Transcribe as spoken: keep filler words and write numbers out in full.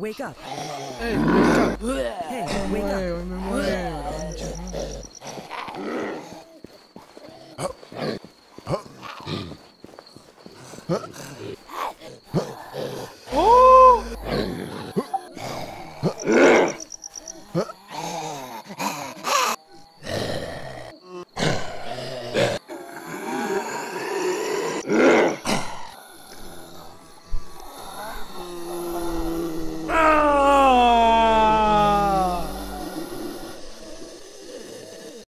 Wake up. Hey, wake up. Hey, wake Muere, up. hoy me muere.